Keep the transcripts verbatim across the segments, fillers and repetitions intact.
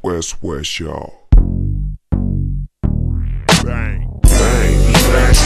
West West, y'all. Bang, bang, bang.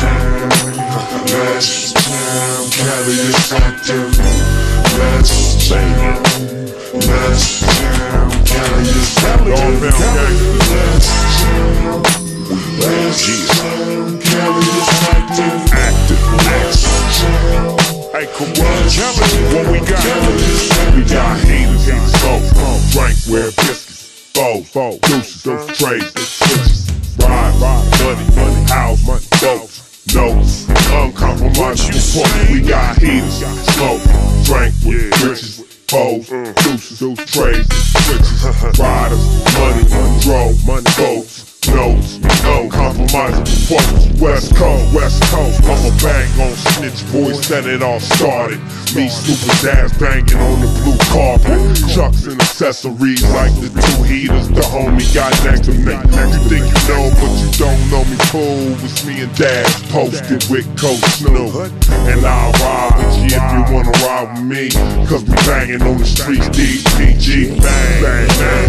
West Town, Cali is active. West Town, West Town, Cali is active. West Town, West Town, Cali is active. Active, active. Hey, come on, Cali, what we got? We got haters, haters, both. Drink, wear biscuits, both, both. Deuces, those trays, those switches. Ride, ride, money, money, house, money, boats, notes, uncompromising support. We got heaters, smoke, drink with riches, bows, deuces, those trays, switches. Riders, money, drove, money, boats, notes, uncompromising support. West Coast, West Coast, I'ma bang on snitch boys that it all started. Me stupid ass banging on the blue carpet. Chucks and accessories like the two heaters the homie got next to me. You think you know but you don't know me, fool. It's me and Dad posted with Coach Snoop. And I'll ride with you if you wanna ride with me, cause we banging on the streets, D P G. Bang, bang, bang.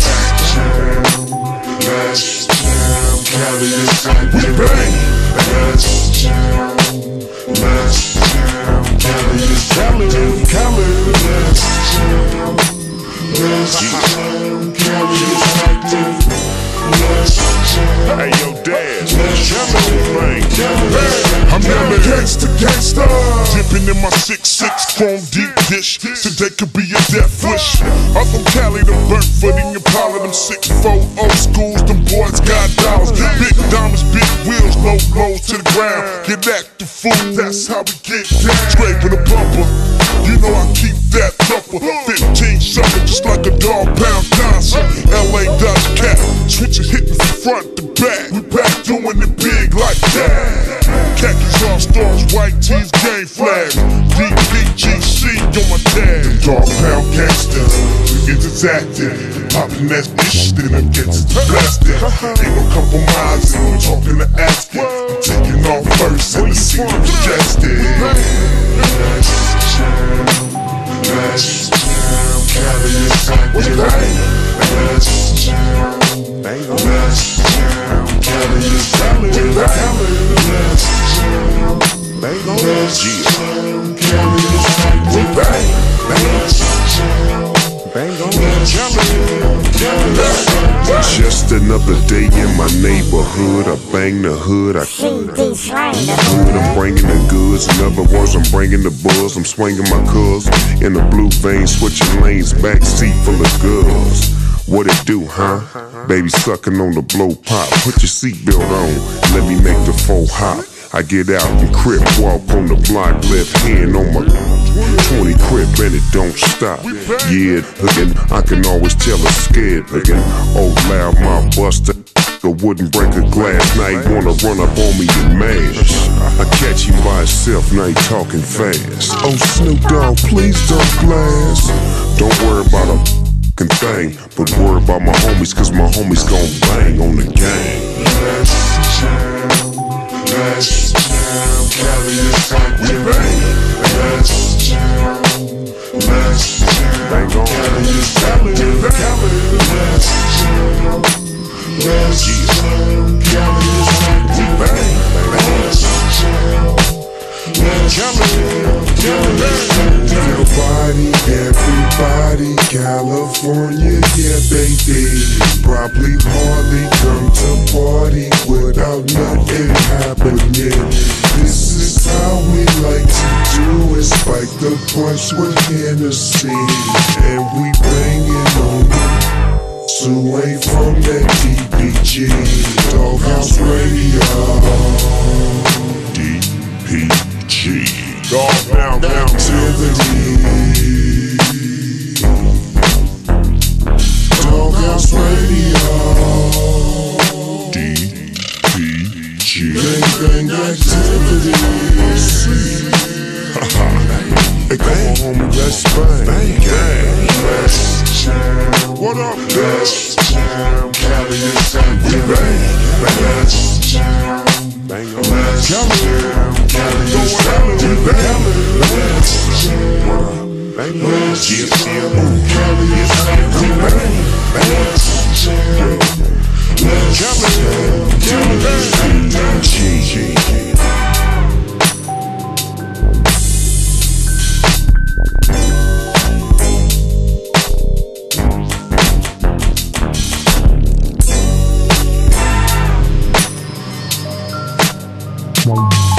West Town, Cali is active. We bang. West Town, West Town, Cali is active. Cali, West Town, West Town, Cali is active. West Town. Hey yo, Dad, Cali, I'm down the gangsta, gangsta. Dipping in my six six chrome deep dish. Today could be a death wish. I'm from Cali, the birth for the Impala. Them six four old schools, them boys got dollars. Big diamonds, big wheels, low blows to the ground. Get active, fool, that's how we get down. Scraping the bumper, you know I keep that thumper. Fifteen something, just like a dog pound dancer. L A Dodge cat, switches hitting from front to back. We back doing it big like that. Khakis all stars, white tees, game flags. D P G C on my tag. Them dog pound gangsters, we get it active. Poppin' that bitch, then I get it blasted. Ain't no compromising, we're talking to asking. I'm taking off first and the scene is drastic. West Town, West Town, Cali is active. West Town, West Town, Cali is active. West Town, West Town, Cali is active. West Town, just another day in my neighborhood. I bang the hood, I C D slang the hood. I'm bringing the goods. In other words, I'm bringing the buzz. I'm swinging my cuz in the blue vein, switching lanes, backseat full of girls. What it do, huh? Baby sucking on the blow pop. Put your seatbelt on, let me make the four hop. I get out and crip, walk on the block, left hand on my twenty crip and it don't stop. Yeah, hookin', I can always tell it's scared looking. Oh, loud mouth buster, I wouldn't break a glass. Now you wanna run up on me and mash. I catch you by itself, now you talking fast. Oh, Snoop Dogg, please don't blast. Don't worry about a f***ing thing, but worry about my homies, cause my homies gon' bang on the gang. West Town, Cali is active. We bang. West Town, West Town, Cali is active. West Town, West Town, Cali is active. We bang. West Town, West Town, Cali is active. Everybody, everybody, California, yeah baby. Probably hardly come to party without nothing happening. This is how we like to do it. Spike the punch with Hennessy, and we banging on it. So ain't from that D P G, Doghouse Radio. D P G, Dog down, down, activity. Doghouse Radio. D P G. Bang bang activity. Hey, come on, homie, let's bang. Bang, bang. West Town. What up, West Town, Cali is active. We bang. West Town. Bang on West Town, Cali is active. We bang. West Town. Bang on West Town, Cali is active. We bang. West Wow.